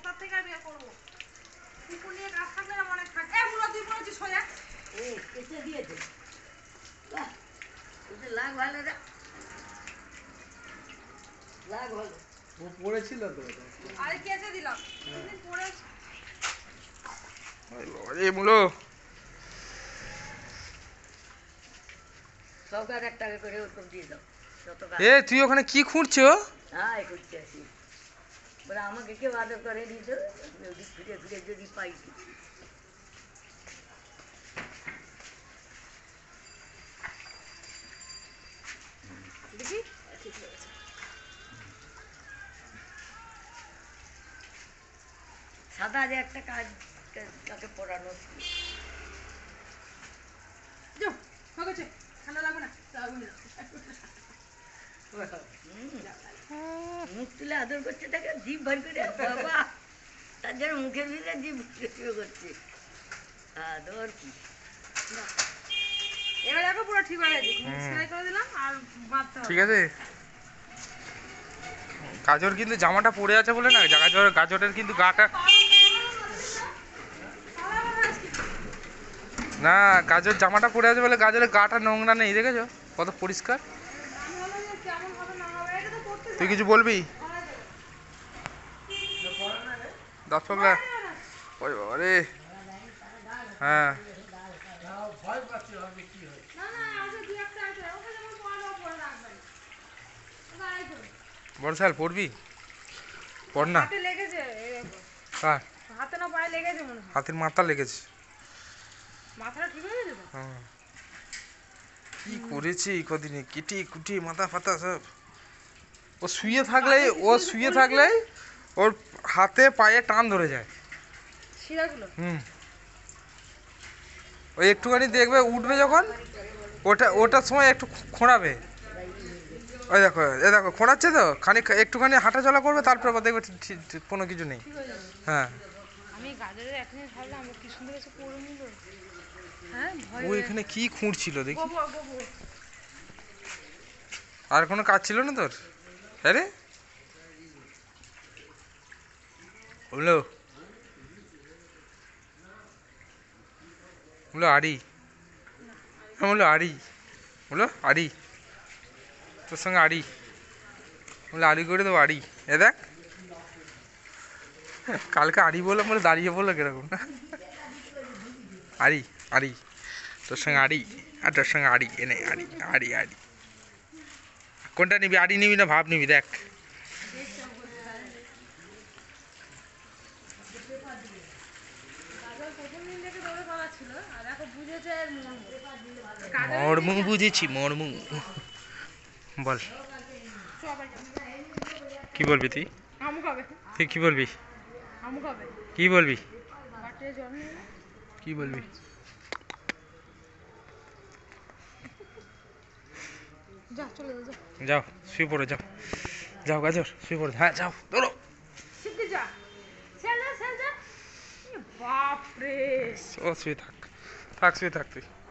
তার থেকে আর বিয়ে করবো কুকুর নিয়ে কাজ থাকলে না মনে থাকে এ মুলো তুই বলেছিস সোজা এ কেটে দিয়েছে বাহ এটা লাগ ভালো রে লাগ ভালো ও পড়েছিল তো আরে কেটে দিলাম দিন পরে ওই বাবা রে মুলো সরকার 1 টাকা করে ওরকম দিয়ে দাও যত এ তুই ওখানে কি খুঁড়ছো? হ্যাঁ করতে আসি বলে আমাকে কেউ আদর করে দিত ওদিক ফিরে ফিরে যদি পাই দেখি সাদা যে একটা কাজ তাকে পড়ানো যাও হয়ে গেছে ঠান্ডা লাগবে না মুখ তুলে আদর করছে তাকে জিভ ভার করে বাবা তার জন্য মুখের ভিতরে জিভ করছে আদর কি এবার দেখো পুরো ঠিক হয়ে গেছে সেলাই করে দিলাম আর বাঁধতে হবে ঠিক আছে গাজর কিন্তু জামাটা পরে আছে বলে না গাজরের কিন্তু গাটা না গাজর জামাটা পরে আছে বলে গাজরের গাটা নোংরা নেই দেখেছো কত পরিষ্কার তুই কিছু বলবি দশ পাগলা ওই বাবা রে হ্যাঁ ভয় পাচ্ছি হবে কি হয় বর্ষাল পড়বি পড় না হাতে লেগেছে কার হাতে না পায়ে লেগেছে মনে হয় হাতের মাথা লেগেছে মাথাটা ঠিক হয়ে গেছে তো হ্যাঁ কি করেছে এই কদিনে কেটে কুটে মাথা ফাতা সব ও শুয়ে থাকলে ওর হাতে পায়ে টান ধরে যায় শিরাগুলো ওই একটুখানি দেখবে উঠবে যখন ওটার সময় একটু খোঁড়াবে ওই দেখো খোঁড়াচ্ছে তো একটুখানি হাঁটা চলা করবে তারপর আবার দেখবে কোনো কিছু নেই হ্যাঁ আমি গাজরের এখনই ভাবলাম কি সুন্দর এসে পড়ে নিল হ্যাঁ ও এখানে কি খুঁড়ছিল দেখি গোবর আর কোনো কাজ ছিল না তোর আরে বলো আড়ি আড়ি তোর সঙ্গে আড়ি আড়ি করে দেবো আড়ি এ দেখ কালকে আড়ি বললাম বলে দাঁড়িয়ে বললো কিরকম না আড়ি তোর সঙ্গে আড়ি আর তোর সঙ্গে আড়ি এনে আড়ি কোনটা নিবি আড়ি নিবি না ভাব নিবি দেখ মর্মু বুঝেছি মর্মু বল কি বলবি তুই কি বলবি যাও শুয়ে পড়ো যাও গাজর শুয়ে পড়ো হ্যাঁ যাও ধরো বাপরে ও শুয়ে থাক তুই